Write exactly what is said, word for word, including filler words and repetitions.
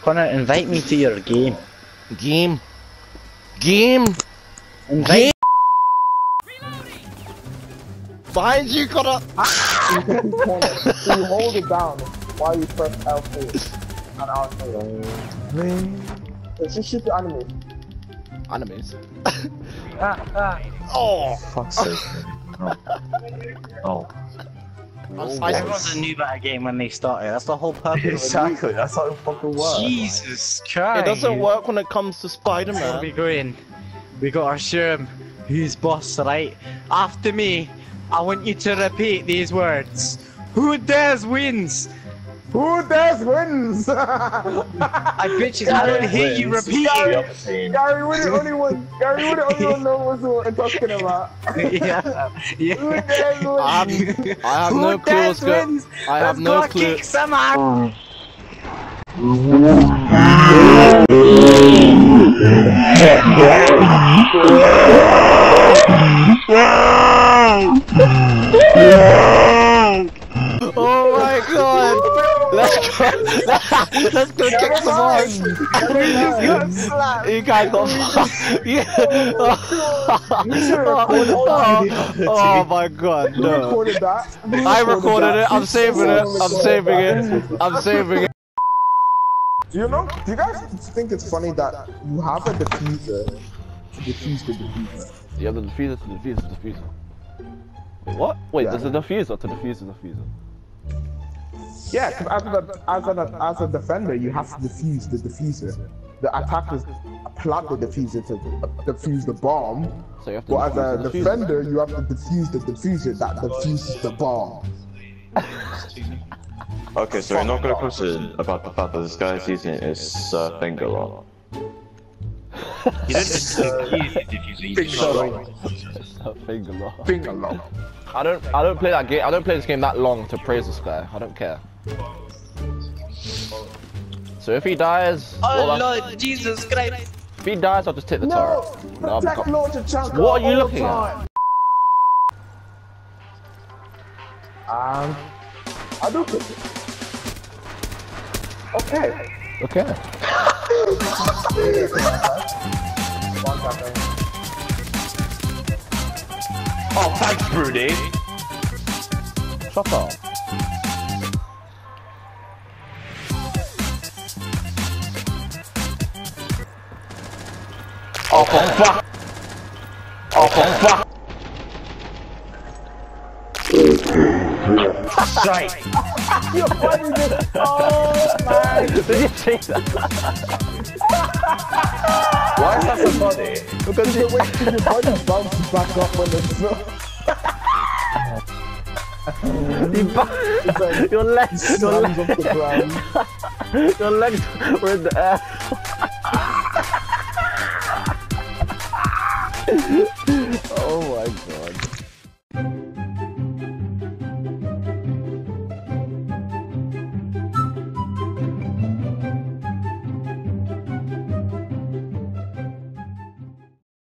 Connor, invite me to your game. Game. Game. Invite. Behind you, Connor. So you hold it down while you press L two and R two. It's just shoot the enemies. Enemies. Ah, ah. Oh. Fuck's sake. No. No. Everyone's a noob at a game when they start it. That's the whole purpose. Exactly, that's how it fucking works. Jesus Christ! It doesn't work when it comes to Where Spider-Man. we going? We gotta show him who's boss, right? After me, I want you to repeat these words. Who dares wins? Who dares wins? I bitch it, I don't hear you repeat it. Gary, we're the only one. Gary, we're the only one knows what we're talking about. Yeah, yeah. Who dares wins? I have, I have Who no clue dares what's going. wins? I have Let's no go clue. kick some ass. Oh my god! Let's go! Let's go kick some ass! You guys got fucked! Yeah! Oh, oh my god, Who no! recorded that? Who I recorded that? it, I'm saving it, I'm saving it, I'm saving it. Do you know? Do you guys think it's funny that you have a diffuser to defuse the diffuser? You have the diffuser to defuse the diffuser. Wait, what? Wait, Yeah. there's a diffuser to defuse the diffuser. Yeah, because as a, as, a, as a defender, you have to defuse the diffuser. The attackers plant the diffuser to defuse the bomb. So you have to But as defuse a the diffuser. defender, you have to defuse the diffuser that defuses the bomb. Okay, so we're not gonna question about the fact that this guy is using his uh, finger roll. You don't just use it if you use It's a finger lock. Finger lock. I don't. I don't play that game. I don't play this game that long to praise this guy. I don't care. So if he dies, Oh well, Lord Jesus Christ! if he dies, I'll just take the No! turret. No, I'll Protect become- launcher chunk. What are you all looking the at? time. Um, I do click it. Okay. Okay. One second. Oh, thanks, Bruni! Shut up. Oh, for fuck! Oh, for fuck! Shite! You're funny, this. Oh my. Did you see that? Why is that so funny? Because you wait till your body bounces back up when it's so. You ba- your legs, your Slams legs, off the ground. your legs were in the air.